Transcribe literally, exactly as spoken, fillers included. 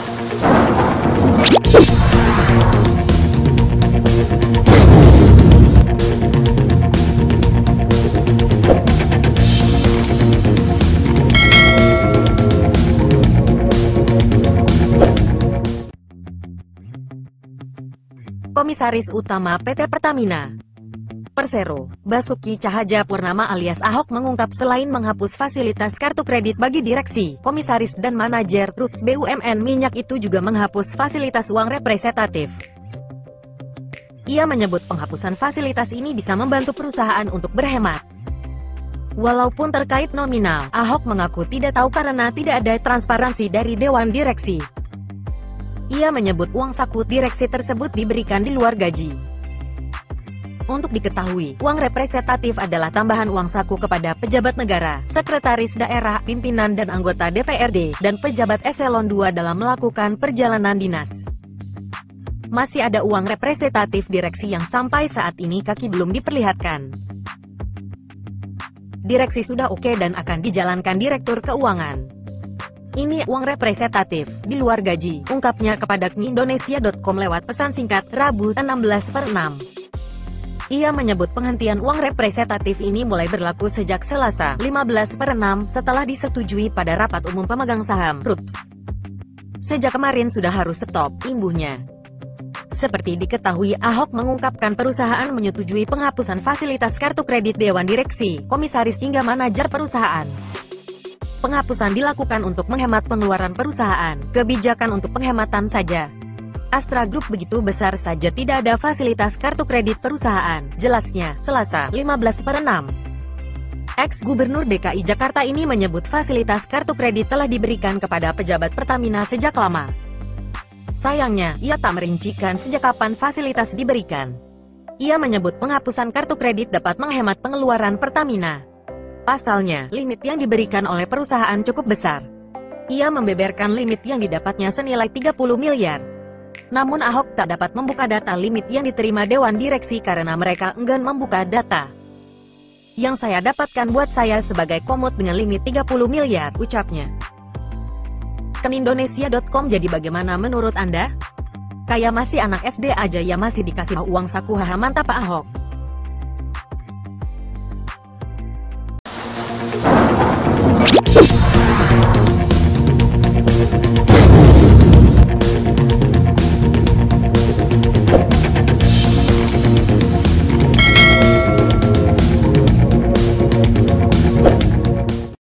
Komisaris Utama P T Pertamina Persero, Basuki Cahayapurnama alias Ahok mengungkap selain menghapus fasilitas kartu kredit bagi direksi, komisaris dan manajer R U P S B U M N minyak itu juga menghapus fasilitas uang representatif. Ia menyebut penghapusan fasilitas ini bisa membantu perusahaan untuk berhemat. Walaupun terkait nominal, Ahok mengaku tidak tahu karena tidak ada transparansi dari Dewan Direksi. Ia menyebut uang saku direksi tersebut diberikan di luar gaji. Untuk diketahui, uang representatif adalah tambahan uang saku kepada pejabat negara, sekretaris daerah, pimpinan dan anggota D P R D, dan pejabat eselon dua dalam melakukan perjalanan dinas. Masih ada uang representatif direksi yang sampai saat ini kaki belum diperlihatkan. Direksi sudah oke dan akan dijalankan Direktur Keuangan. Ini uang representatif, di luar gaji, ungkapnya kepada Indonesia dot com lewat pesan singkat, Rabu, enam belas per enam. Ia menyebut penghentian uang representatif ini mulai berlaku sejak Selasa, lima belas per enam, setelah disetujui pada rapat umum pemegang saham, R U P S. Sejak kemarin sudah harus stop, imbuhnya. Seperti diketahui, Ahok mengungkapkan perusahaan menyetujui penghapusan fasilitas kartu kredit Dewan Direksi, komisaris hingga manajer perusahaan. Penghapusan dilakukan untuk menghemat pengeluaran perusahaan, kebijakan untuk penghematan saja. Astra Group begitu besar saja tidak ada fasilitas kartu kredit perusahaan, jelasnya, Selasa, lima belas per enam. Ex-Gubernur D K I Jakarta ini menyebut fasilitas kartu kredit telah diberikan kepada pejabat Pertamina sejak lama. Sayangnya, ia tak merincikan sejak kapan fasilitas diberikan. Ia menyebut penghapusan kartu kredit dapat menghemat pengeluaran Pertamina. Pasalnya, limit yang diberikan oleh perusahaan cukup besar. Ia membeberkan limit yang didapatnya senilai tiga puluh miliar. Namun Ahok tak dapat membuka data limit yang diterima Dewan Direksi karena mereka enggan membuka data. Yang saya dapatkan buat saya sebagai komut dengan limit tiga puluh miliar, ucapnya. Ke Indonesia dot com jadi bagaimana menurut Anda? Kayak masih anak S D aja ya masih dikasih uang saku, haha mantap Pak Ahok. You